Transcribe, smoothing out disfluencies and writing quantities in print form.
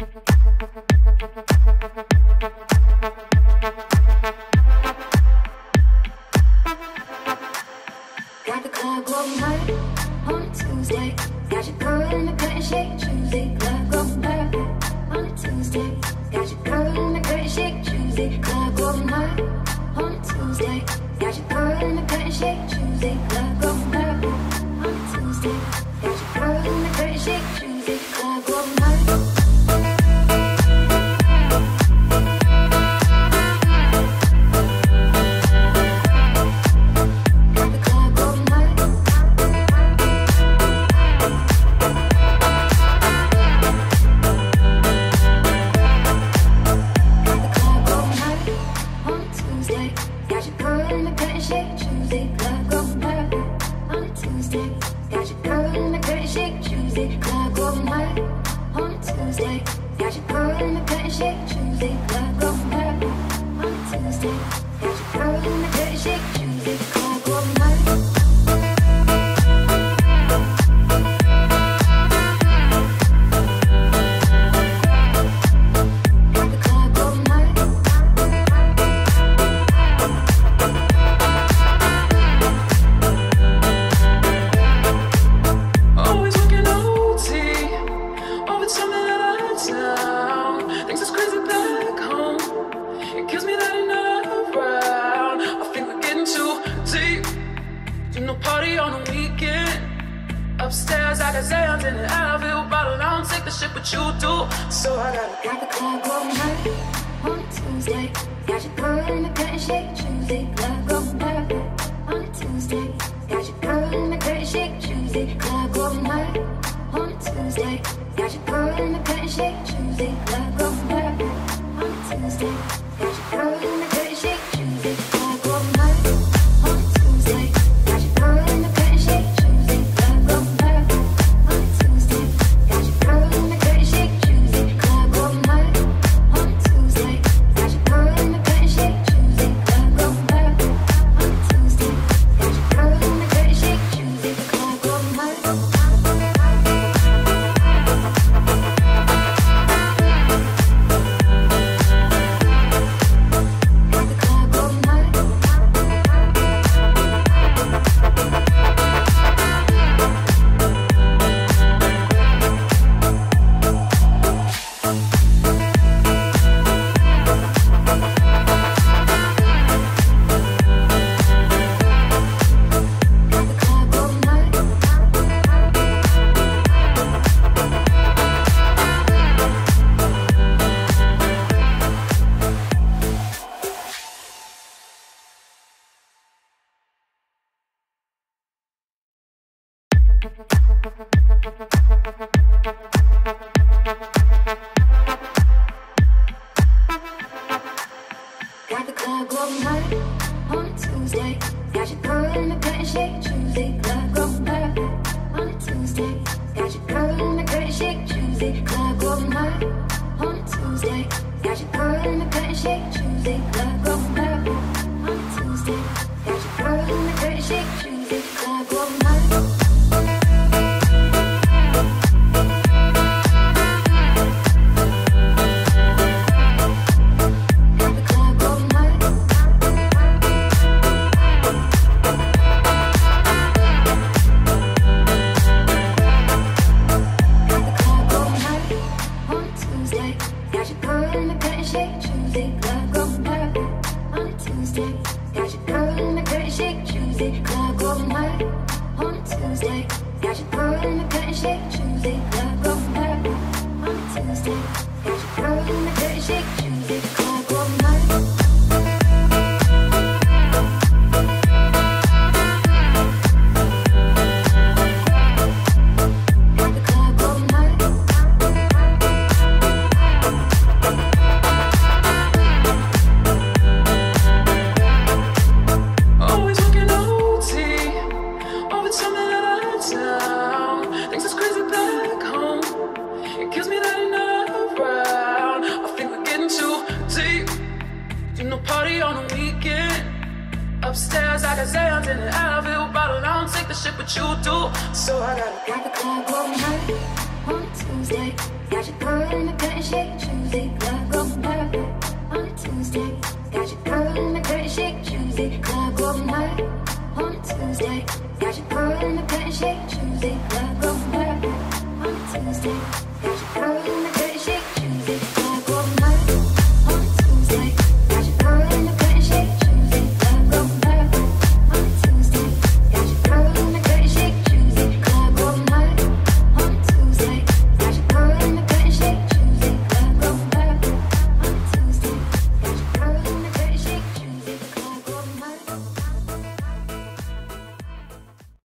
Got the club going hard on a Tuesday. Got your girl in the curtain shake Tuesday. Club going hard on a Tuesday. Got your girl in the curtain shake Tuesday. Club going hard on a Tuesday. Got your girl in the curtain shake Tuesday. Club going hard on a Tuesday. Got your girl in the curtain shake Tuesday. Club going hard. Got the club going hard on a Tuesday. Got your girl in the curtain shake Tuesday. Club going hard on a Tuesday. Got your girl in the curtain shake Tuesday. Club going hard on a Tuesday. Got your girl in the curtain shake Tuesday. Club going hard on a Tuesday. Got your girl in the curtain shake Tuesday. Club going hard. Upstairs, I got Zans in the Advil bottle. I don't take the shit, but you do. So I got the club going hard on a Tuesday. Got your girl in the curtain curtain shake, choosy. Club going perfect on a Tuesday. Got your girl in the curtain shake, choosy. Club going perfect on a Tuesday. Got your girl in the curtain shake, choosy. Club going perfect on a Tuesday. Got your girl in the curtain shake, choosy.